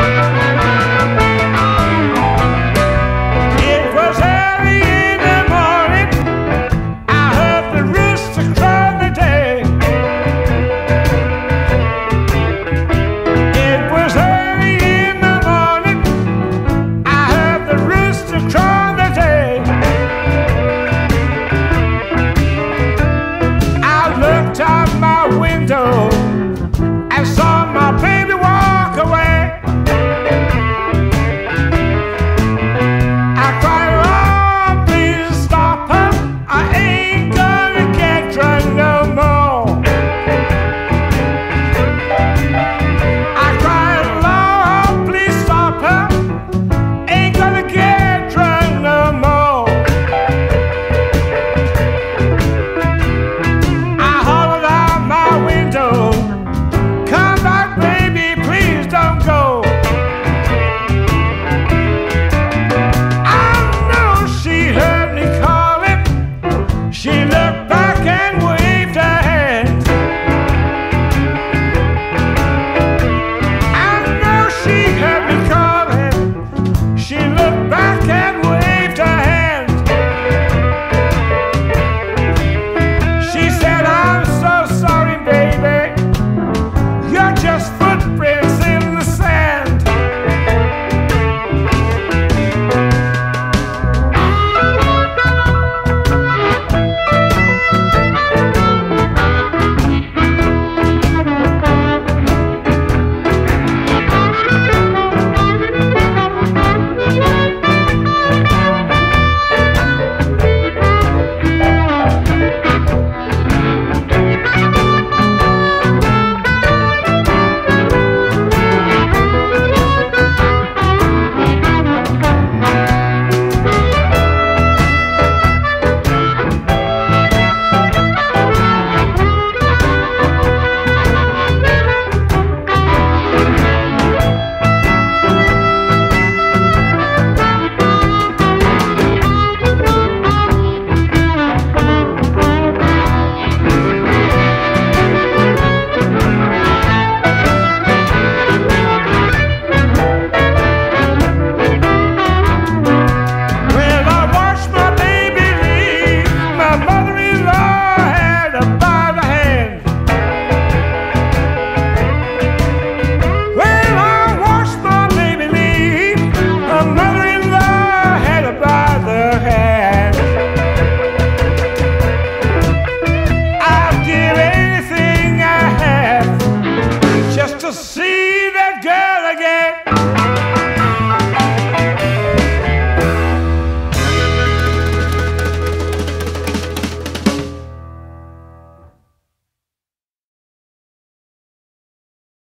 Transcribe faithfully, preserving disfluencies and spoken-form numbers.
I saw my baby walk away. I cried, oh, please stop her. I ain't gonna get drunk no more. I cried, Lord, please stop her. Ain't gonna get drunk no more. I hollered out my window, come back, baby, please don't go. I know she heard me calling. She looked back and waved her hand. I know she heard me calling. She looked back and waved her hand. She said, I'm so sorry, baby. You're just footprints in the sand. To see that girl again.